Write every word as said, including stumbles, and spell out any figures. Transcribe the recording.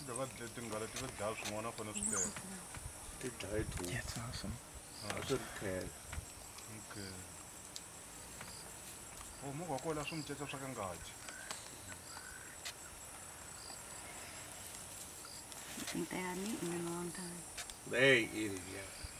lava tinghala ti va dlaya swin'wana a fanele swi teka. Ti dlaye two. That's awesome. A swi ri ten. Okay. Oh, movha wa kona swi mi ceca swa ka ngati. I think they hadn't eaten in a long time. They ain't eating yet.